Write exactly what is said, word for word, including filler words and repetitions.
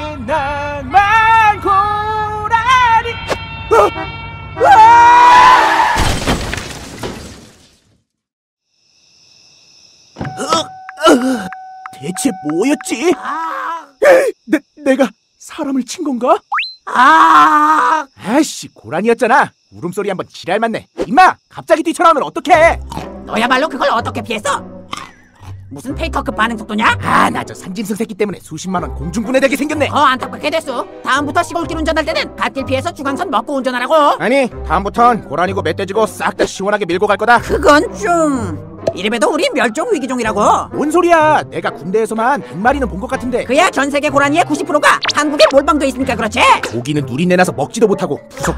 낭만 고라니. 어? 아! 어, 어, 대체 뭐였지? 아, 에이, 내, 내가 사람을 친 건가? 아, 아이씨, 고라니였잖아. 울음소리 한번 지랄 맞네. 임마, 갑자기 뛰쳐나오면 어떡해? 너야말로 그걸 어떻게 피했어? 무슨 페이커급 반응 속도냐? 아, 나 저 산짐승 새끼 때문에 수십만 원 공중분해되게 생겼네. 더 안타깝게 됐어. 다음부터 시골길 운전할 때는 갓길 피해서 중앙선 먹고 운전하라고. 아니, 다음부턴 고라니고 멧돼지고 싹 다 시원하게 밀고 갈 거다. 그건 좀... 이래봬도 우리 멸종 위기종이라고. 뭔 소리야? 내가 군대에서만 백 마리는 본 것 같은데. 그야 전 세계 고라니의 구십 퍼센트가 한국에 몰빵돼 있으니까 그렇지. 고기는 누린내 나서 먹지도 못하고 부속